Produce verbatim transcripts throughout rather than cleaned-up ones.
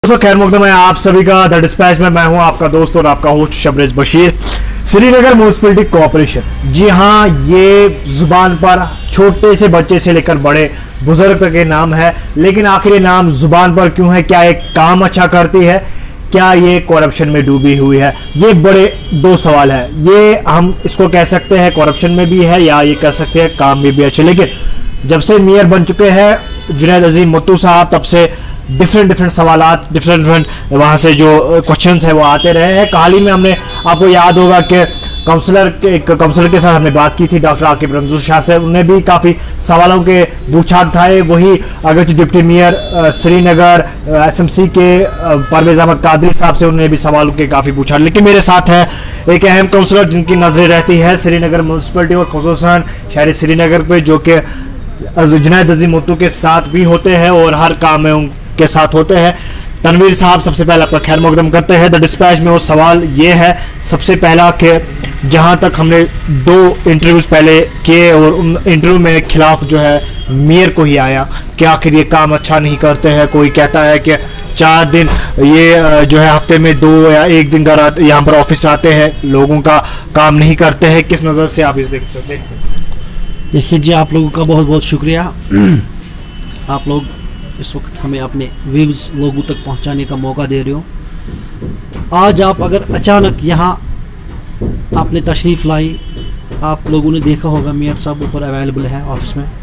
दोस्तों खैर मुकदम है आप सभी का द डिस्पैच में मैं हूं आपका दोस्त और आपका host Shabrez Bashir. Srinagar municipality corporation, जी हां, ये जुबान पर छोटे से बच्चे से लेकर बड़े बुजुर्ग तक के नाम है, लेकिन आखिर ये नाम जुबान पर क्यों है? क्या एक काम अच्छा करती है? क्या ये करप्शन में डूबी हुई है? ये बड़े दो सवाल है। ये हम इसको कह सकते हैं करप्शन में भी है या ये कह सकते हैं काम में भी अच्छे। लेकिन जब से मेयर बन चुके हैं जुनैद अजीम मत्तू साहब, तब से डिफरेंट डिफरेंट सवालात, डिफरेंट डिफरेंट वहाँ से जो क्वेश्चंस है वो आते रहे हैं। हाल ही में हमने, आपको याद होगा कि काउंसलर के एक काउंसलर के साथ हमने बात की थी, डॉक्टर आकिब रमजू शाह से, उन्होंने भी काफ़ी सवालों के बूछार उठाए। वही अगर डिप्टी मेयर श्रीनगर एसएमसी के परवेज अहमद कादरी साहब से उन्होंने भी सवालों के काफ़ी पूछा। लेकिन मेरे साथ है एक अहम काउंसलर जिनकी नजरें रहती है श्रीनगर म्यूनसिपलिटी और खुसूसन शहर श्रीनगर पे, जो कि जुनैद अजीम मत्तू के साथ भी होते हैं और हर काम में के साथ होते हैं। तनवीर साहब, सबसे पहले आपका खैर मकदम करते हैं द डिस्पैच में। और सवाल ये है सबसे पहला कि जहां तक हमने दो इंटरव्यूज पहले किए और उन इंटरव्यू में खिलाफ जो है मेयर को ही आया कि आखिर ये काम अच्छा नहीं करते हैं। कोई कहता है कि चार दिन ये जो है हफ्ते में दो या एक दिन का रात यहाँ पर ऑफिस आते हैं, लोगों का काम नहीं करते हैं। किस नज़र से आप इस देखते हैं? देखिए जी, आप लोगों का बहुत बहुत शुक्रिया। आप लोग इस वक्त हमें अपने व्यूज़ लोगों तक पहुंचाने का मौका दे रहे हो। आज आप अगर अचानक यहाँ आपने तशरीफ़ लाई, आप लोगों ने देखा होगा मेयर साहब ऊपर अवेलेबल है ऑफिस में।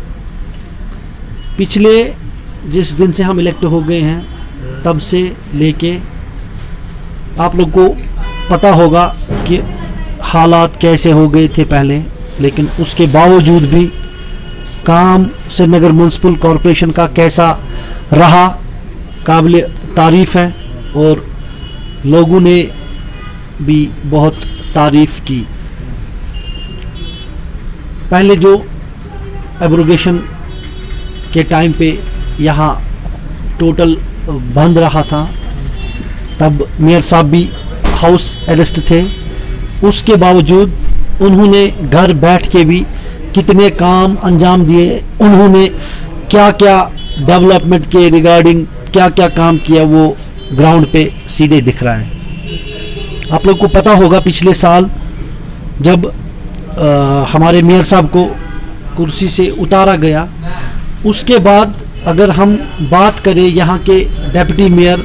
पिछले जिस दिन से हम इलेक्ट हो गए हैं तब से लेके आप लोग को पता होगा कि हालात कैसे हो गए थे पहले, लेकिन उसके बावजूद भी काम श्रीनगर म्यूनसिपल कॉरपोरेशन का कैसा रहा, काबिल तारीफ़ है और लोगों ने भी बहुत तारीफ़ की। पहले जो एब्रोगेशन के टाइम पे यहाँ टोटल बंद रहा था, तब मेयर साहब भी हाउस अरेस्ट थे। उसके बावजूद उन्होंने घर बैठ के भी कितने काम अंजाम दिए, उन्होंने क्या क्या डेवलपमेंट के रिगार्डिंग क्या क्या काम किया, वो ग्राउंड पे सीधे दिख रहा है। आप लोग को पता होगा पिछले साल जब आ, हमारे मेयर साहब को कुर्सी से उतारा गया, उसके बाद अगर हम बात करें यहाँ के डिप्टी मेयर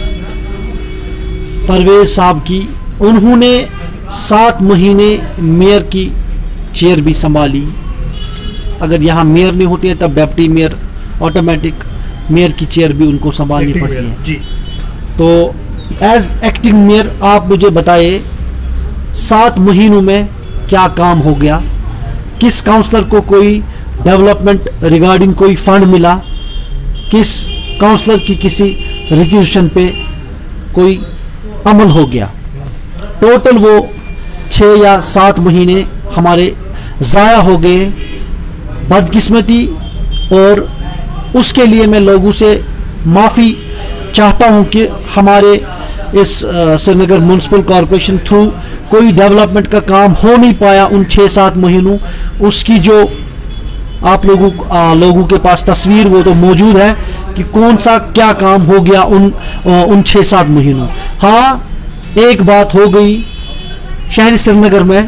परवेज साहब की, उन्होंने सात महीने मेयर की चेयर भी संभाली। अगर यहाँ मेयर नहीं होती है तब डिप्टी मेयर ऑटोमेटिक मेयर की चेयर भी उनको संभालनी पड़ती है जी। तो एज एक्टिंग मेयर आप मुझे बताइए, सात महीनों में क्या काम हो गया? किस काउंसलर को कोई डेवलपमेंट रिगार्डिंग कोई फंड मिला? किस काउंसलर की किसी रिक्वेजिशन पे कोई अमल हो गया? टोटल वो छः या सात महीने हमारे ज़ाया हो गए बदकिस्मती, और उसके लिए मैं लोगों से माफ़ी चाहता हूं कि हमारे इस श्रीनगर म्यूनसिपल कॉरपोरेशन थ्रू कोई डेवलपमेंट का काम हो नहीं पाया उन छः सात महीनों। उसकी जो आप लोगों आ, लोगों के पास तस्वीर वो तो मौजूद है कि कौन सा क्या काम हो गया उन उन छः सात महीनों। हाँ, एक बात हो गई, शहर श्रीनगर में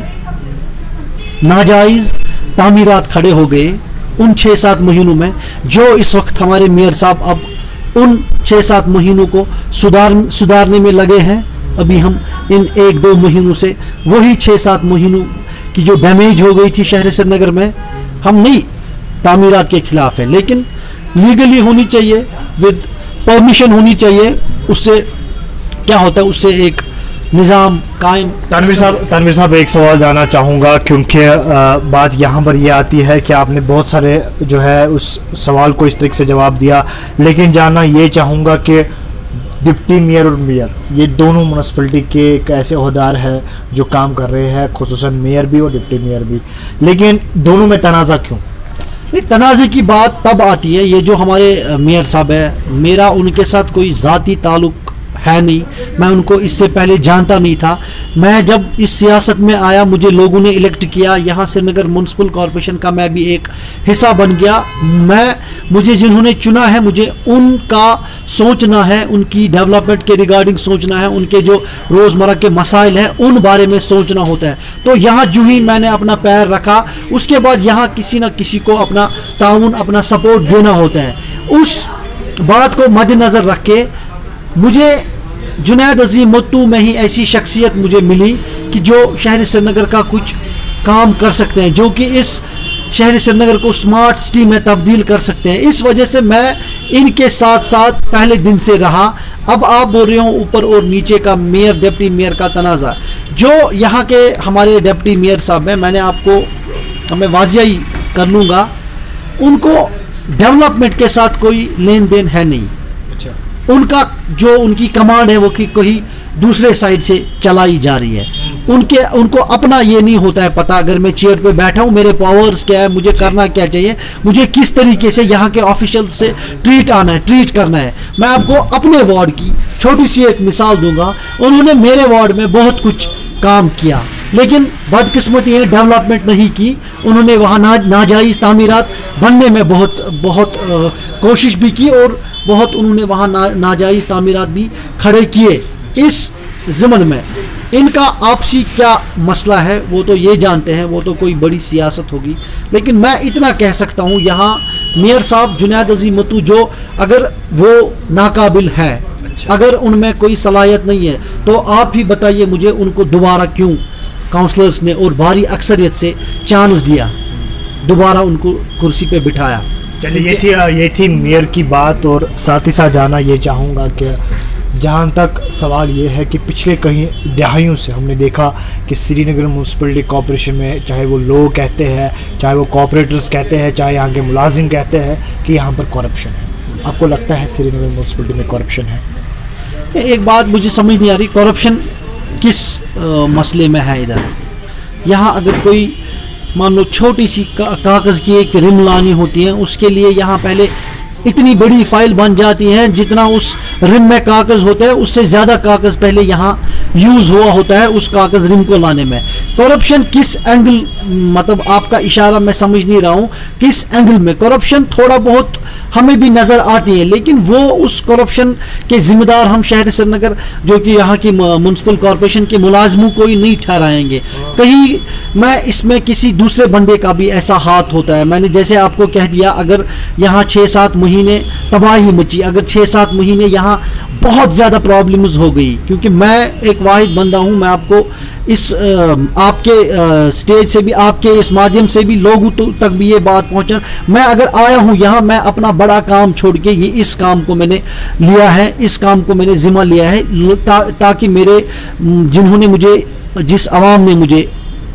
नाजायज़ तामीरात खड़े हो गए उन छः सात महीनों में, जो इस वक्त हमारे मेयर साहब अब उन छः सात महीनों को सुधार सुधारने में लगे हैं। अभी हम इन एक दो महीनों से वही छः सात महीनों की जो डैमेज हो गई थी शहर श्रीनगर में, हम नहीं तामीरात के खिलाफ है, लेकिन लीगली होनी चाहिए, विद परमिशन होनी चाहिए। उससे क्या होता है, उससे एक निज़ाम कायम। तनवीर साहब तनवीर साहब एक सवाल जानना चाहूँगा, क्योंकि बात यहाँ पर ये आती है कि आपने बहुत सारे जो है उस सवाल को इस तरीके से जवाब दिया, लेकिन जानना ये चाहूँगा कि डिप्टी मेयर और मेयर ये दोनों म्यूनसिपलिटी के एक ऐसे ओहदेदार हैं जो काम कर रहे हैं, खुसूसन मेयर भी और डिप्टी मेयर भी, लेकिन दोनों में तनाज़ा क्यों? नहीं, तनाज़े की बात तब आती है, ये जो हमारे मेयर साहब है, मेरा उनके साथ कोई ज़ाती ताल्लुक़ है नहीं, मैं उनको इससे पहले जानता नहीं था। मैं जब इस सियासत में आया, मुझे लोगों ने इलेक्ट किया, यहाँ श्रीनगर म्यूनसिपल कॉरपोरेशन का मैं भी एक हिस्सा बन गया। मैं मुझे जिन्होंने चुना है, मुझे उनका सोचना है, उनकी डेवलपमेंट के रिगार्डिंग सोचना है, उनके जो रोज़मर्रा के मसाइल हैं उन बारे में सोचना होता है। तो यहाँ जो ही मैंने अपना पैर रखा, उसके बाद यहाँ किसी न किसी को अपना ताउन, अपना सपोर्ट देना होता है। उस बात को मद्देनज़र रख के मुझे जुनैद अजीम मत्तू में ही ऐसी शख्सियत मुझे मिली कि जो शहर श्रीनगर का कुछ काम कर सकते हैं, जो कि इस शहर श्रीनगर को स्मार्ट सिटी में तब्दील कर सकते हैं। इस वजह से मैं इनके साथ साथ पहले दिन से रहा। अब आप बोल रहे हो ऊपर और नीचे का, मेयर डिप्टी मेयर का तनाज़ा, जो यहाँ के हमारे डिप्टी मेयर साहब हैं, मैंने आपको मैं वाजिया ही कर लूँगा, उनको डेवलपमेंट के साथ कोई लेन देन है नहीं। अच्छा। उनका जो उनकी कमांड है वो कि कहीं दूसरे साइड से चलाई जा रही है। उनके उनको अपना ये नहीं होता है पता, अगर मैं चेयर पे बैठा हूँ मेरे पावर्स क्या है, मुझे करना क्या चाहिए, मुझे किस तरीके से यहाँ के ऑफिशियल से ट्रीट आना है, ट्रीट करना है। मैं आपको अपने वार्ड की छोटी सी एक मिसाल दूंगा। उन्होंने मेरे वार्ड में बहुत कुछ काम किया, लेकिन बदकिस्मती है डेवलपमेंट नहीं की। उन्होंने वहाँ ना नाजायज़ तामीरात बनने में बहुत बहुत आ, कोशिश भी की और बहुत उन्होंने वहाँ ना, नाजायज़ तामीरात भी खड़े किए। इस ज़मन में इनका आपसी क्या मसला है वो तो ये जानते हैं, वो तो कोई बड़ी सियासत होगी। लेकिन मैं इतना कह सकता हूँ, यहाँ मेयर साहब जुनैद अजीम मत्तू, जो अगर वो नाकाबिल है, अच्छा। अगर उनमें कोई सलाहियत नहीं है, तो आप ही बताइए मुझे उनको दोबारा क्यों काउंसलर्स ने और भारी अक्सरियत से चांस दिया, दोबारा उनको कुर्सी पे बिठाया। चलिए, ये थी ये थी मेयर की बात। और साथ ही साथ जाना ये चाहूँगा कि जहाँ तक सवाल ये है कि पिछले कई दहाइयों से हमने देखा कि श्रीनगर म्यूनसिपलिटी कॉरपोरेशन में, चाहे वो लोग कहते हैं, चाहे वो कॉरपोरेटर्स कहते हैं, चाहे यहाँ के मुलाजिम कहते हैं कि यहाँ पर करप्शन है। आपको लगता है श्रीनगर म्यूनसिपलिटी में करप्शन है? एक बात मुझे समझ नहीं आ रही, करप्शन किस आ, मसले में है इधर? यहाँ अगर कोई मान लो छोटी सी का, कागज़ की एक रिम लानी होती है, उसके लिए यहाँ पहले इतनी बड़ी फाइल बन जाती है, जितना उस रिम में कागज़ होता है उससे ज़्यादा कागज़ पहले यहाँ यूज़ हुआ होता है उस कागज़ रिम को लाने में। करप्शन किस एंगल, मतलब आपका इशारा मैं समझ नहीं रहा हूँ, किस एंगल में करप्शन थोड़ा बहुत हमें भी नज़र आती है, लेकिन वो उस करप्शन के ज़िम्मेदार हम शहर श्रीनगर, जो कि यहाँ की म्यूनसिपल कॉरपोरेशन के मुलाजमों को ही नहीं ठहराएंगे। कहीं मैं इसमें किसी दूसरे बंदे का भी ऐसा हाथ होता है। मैंने जैसे आपको कह दिया, अगर यहाँ छः सात महीने तबाही मची, अगर छः सात महीने यहाँ बहुत ज़्यादा प्रॉब्लम्स हो गई, क्योंकि मैं एक वाहिद बंदा हूँ, मैं आपको इस आ, आपके आ, स्टेज से भी, आपके इस माध्यम से भी लोगों तो, तक भी ये बात पहुँचा। मैं अगर आया हूँ यहाँ, मैं अपना बड़ा काम छोड़ के ये इस काम को मैंने लिया है, इस काम को मैंने जिम्मा लिया है, ता, ताकि मेरे जिन्होंने मुझे, जिस आवाम ने मुझे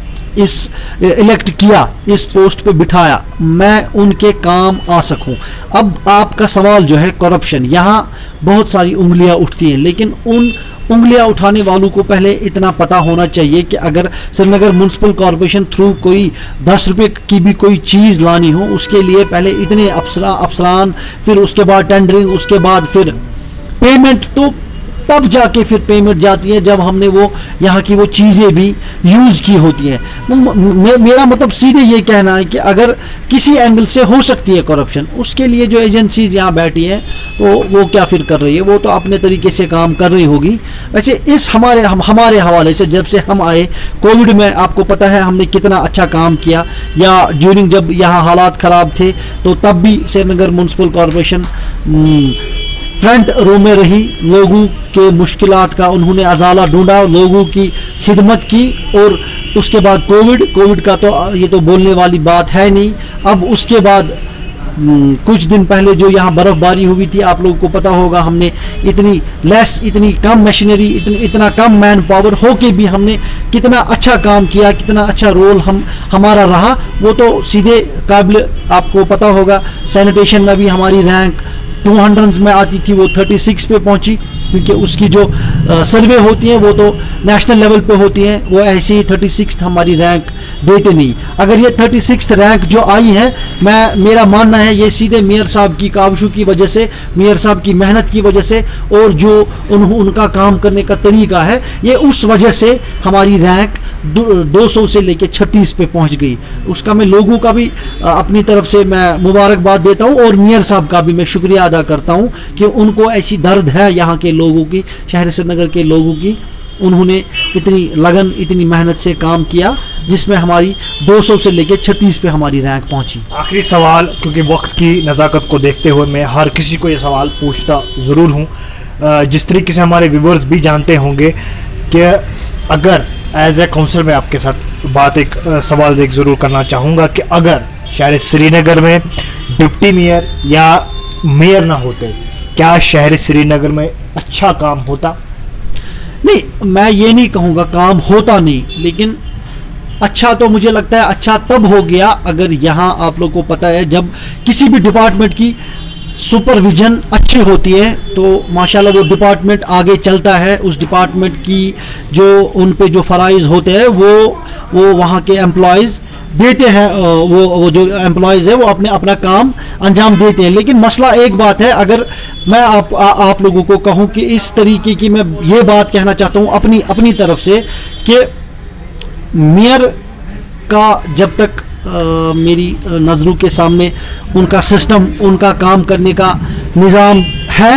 इस इलेक्ट किया, इस पोस्ट पे बिठाया, मैं उनके काम आ सकूं। अब आपका सवाल जो है करप्शन, यहाँ बहुत सारी उंगलियां उठती हैं, लेकिन उन उंगलियां उठाने वालों को पहले इतना पता होना चाहिए कि अगर श्रीनगर म्यूनसिपल कॉरपोरेशन थ्रू कोई दस रुपये की भी कोई चीज़ लानी हो, उसके लिए पहले इतने अफसरा अफसरान, फिर उसके बाद टेंडरिंग, उसके बाद फिर पेमेंट, तो तब जाके फिर पेमेंट जाती है जब हमने वो यहाँ की वो चीज़ें भी यूज़ की होती हैं। मे, मेरा मतलब सीधे ये कहना है कि अगर किसी एंगल से हो सकती है करप्शन, उसके लिए जो एजेंसीज यहाँ बैठी हैं वो वो क्या फिर कर रही है, वो तो अपने तरीके से काम कर रही होगी। वैसे इस हमारे हम हमारे हवाले से जब से हम आए कोविड में, आपको पता है हमने कितना अच्छा काम किया, या ड्यूरिंग जब यहाँ हालात ख़राब थे तो तब भी Srinagar municipal corporation front row में रही, लोगों के मुश्किलात का उन्होंने अजाला ढूंढा, लोगों की खिदमत की। और उसके बाद कोविड कोविड का तो ये तो बोलने वाली बात है नहीं। अब उसके बाद कुछ दिन पहले जो यहाँ बर्फ़बारी हुई थी, आप लोगों को पता होगा, हमने इतनी लेस, इतनी कम मशीनरी, इतनी इतना कम मैन पावर हो के भी हमने कितना अच्छा काम किया, कितना अच्छा रोल हम हमारा रहा, वो तो सीधे काबिल, आपको पता होगा। सैनिटेशन में भी हमारी रैंक टू हंड्रेड में आती थी, वो थर्टी सिक्स पे पहुंची। क्योंकि उसकी जो सर्वे होती है वो तो नेशनल लेवल पे होती हैं, वो ऐसे ही थर्टी सिक्स हमारी रैंक देते नहीं। अगर ये थर्टी सिक्स रैंक जो आई है, मैं मेरा मानना है ये सीधे मेयर साहब की काविशों की वजह से, मेयर साहब की मेहनत की वजह से, और जो उन, उनका काम करने का तरीका है, ये उस वजह से हमारी रैंक दो सौ से लेके छत्तीस पे पहुंच गई। उसका मैं लोगों का भी अपनी तरफ से मैं मुबारकबाद देता हूं, और मेयर साहब का भी मैं शुक्रिया अदा करता हूं कि उनको ऐसी दर्द है यहाँ के लोगों की, शहर श्रीनगर के लोगों की। उन्होंने इतनी लगन, इतनी मेहनत से काम किया, जिसमें हमारी दो सौ से लेकर छत्तीस पे हमारी रैंक पहुंची। आखिरी सवाल, क्योंकि वक्त की नज़ाकत को देखते हुए मैं हर किसी को ये सवाल पूछता ज़रूर हूँ, जिस तरीके से हमारे व्यूवर्स भी जानते होंगे कि अगर एज ए काउंसलर मैं आपके साथ बात एक सवाल एक ज़रूर करना चाहूँगा कि अगर शहर श्रीनगर में डिप्टी मेयर या मेयर ना होते, क्या शहर श्रीनगर में अच्छा काम होता? नहीं, मैं ये नहीं कहूँगा काम होता नहीं, लेकिन अच्छा तो मुझे लगता है अच्छा तब हो गया अगर यहाँ आप लोग को पता है जब किसी भी डिपार्टमेंट की सुपरविजन अच्छी होती है तो माशाल्लाह वो डिपार्टमेंट आगे चलता है। उस डिपार्टमेंट की जो उन पे जो फ़राइज़ होते हैं वो वो वहाँ के एम्प्लॉयज़ देते हैं, वो वो जो एम्प्लॉयज़ है वो अपने अपना काम अंजाम देते हैं। लेकिन मसला एक बात है, अगर मैं आप आ, आप लोगों को कहूँ कि इस तरीके की मैं ये बात कहना चाहता हूँ अपनी अपनी तरफ से कि मेयर का जब तक आ, मेरी नज़रों के सामने उनका सिस्टम, उनका काम करने का निज़ाम है,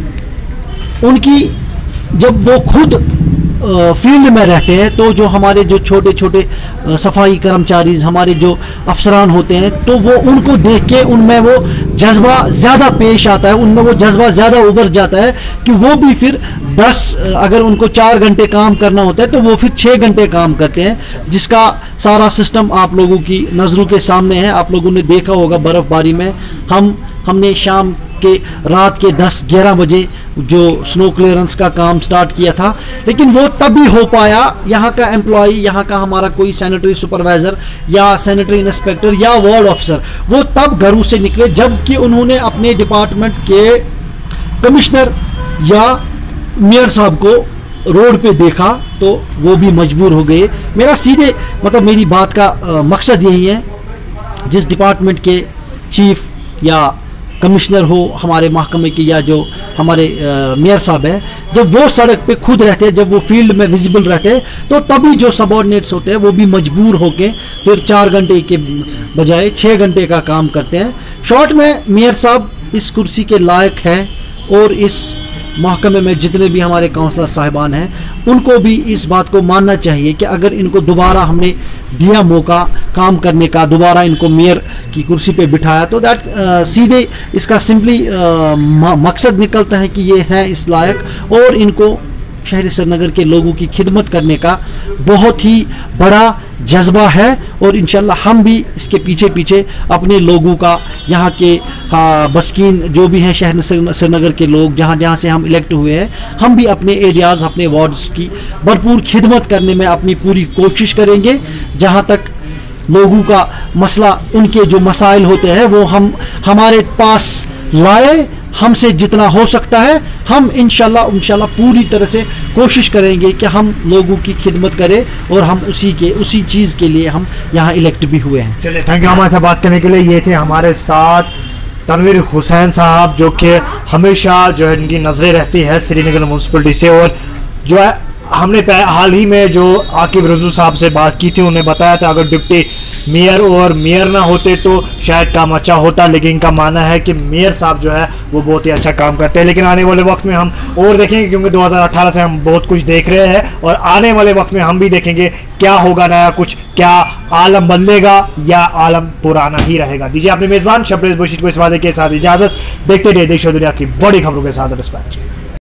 उनकी जब वो खुद फील्ड में रहते हैं तो जो हमारे जो छोटे छोटे सफाई कर्मचारी, हमारे जो अफसरान होते हैं, तो वो उनको देख के उनमें वो जज्बा ज़्यादा पेश आता है, उनमें वो जज्बा ज़्यादा उभर जाता है कि वो भी फिर दस, अगर उनको चार घंटे काम करना होता है तो वो फिर छः घंटे काम करते हैं, जिसका सारा सिस्टम आप लोगों की नज़रों के सामने है। आप लोगों ने देखा होगा बर्फ़बारी में हम हमने शाम के रात के दस ग्यारह बजे जो स्नो क्लियरेंस का काम स्टार्ट किया था, लेकिन वो तब भी हो पाया, यहाँ का एम्प्लॉय, यहाँ का हमारा कोई सैनिटरी सुपरवाइज़र या सैनिटरी इंस्पेक्टर या वार्ड ऑफिसर वो तब घरों से निकले जबकि उन्होंने अपने डिपार्टमेंट के कमिश्नर या मेयर साहब को रोड पे देखा तो वो भी मजबूर हो गए। मेरा सीधे मतलब मेरी बात का आ, मकसद यही है, जिस डिपार्टमेंट के चीफ या कमिश्नर हो हमारे महकमे के या जो हमारे मेयर साहब हैं, जब वो सड़क पे खुद रहते हैं, जब वो फील्ड में विजिबल रहते हैं, तो तभी जो सबऑर्डिनेट्स होते हैं वो भी मजबूर होके फिर चार घंटे के बजाय छः घंटे का काम करते हैं। शॉर्ट में मेयर साहब इस कुर्सी के लायक हैं, और इस महकमे में जितने भी हमारे काउंसलर साहिबान हैं उनको भी इस बात को मानना चाहिए कि अगर इनको दोबारा हमने दिया मौका काम करने का, दोबारा इनको मेयर की कुर्सी पे बिठाया, तो दैट सीधे इसका सिंपली मकसद निकलता है कि ये हैं इस लायक, और इनको शहर श्रीनगर के लोगों की खिदमत करने का बहुत ही बड़ा जज्बा है। और इंशाल्लाह हम भी इसके पीछे पीछे अपने लोगों का, यहाँ के हाँ बस्कीन जो भी हैं शहर श्रीनगर के लोग, जहाँ जहाँ से हम इलेक्ट हुए हैं, हम भी अपने एरियाज़, अपने वार्ड्स की भरपूर खिदमत करने में अपनी पूरी कोशिश करेंगे। जहाँ तक लोगों का मसला, उनके जो मसाइल होते हैं वो हम हमारे पास लाए, हमसे जितना हो सकता है हम इंशाल्लाह इंशाल्लाह पूरी तरह से कोशिश करेंगे कि हम लोगों की खिदमत करें, और हम उसी के उसी चीज़ के लिए हम यहाँ इलेक्ट भी हुए हैं। चलिए, थैंक यू हमारे साथ बात करने के लिए। ये थे हमारे साथ तनवीर हुसैन साहब, जो कि हमेशा जो है इनकी नज़रें रहती है श्रीनगर म्यूनसिपलिटी से, और जो है हमने हाल ही में जो आकिब रजू साहब से बात की थी, उन्हें बताया था अगर डिप्टी मेयर और मेयर ना होते तो शायद काम अच्छा होता, लेकिन इनका मानना है कि मेयर साहब जो है वो बहुत ही अच्छा काम करते हैं। लेकिन आने वाले वक्त में हम और देखेंगे, क्योंकि दो हज़ार अठारह से हम बहुत कुछ देख रहे हैं, और आने वाले वक्त में हम भी देखेंगे क्या होगा नया कुछ, क्या आलम बदलेगा या आलम पुराना ही रहेगा। दीजिए अपने मेज़बान शबरेज बशीर को इस वादे के साथ इजाज़त। देखते रहिए देश और दुनिया की बड़ी खबरों के साथ डिस्पैच।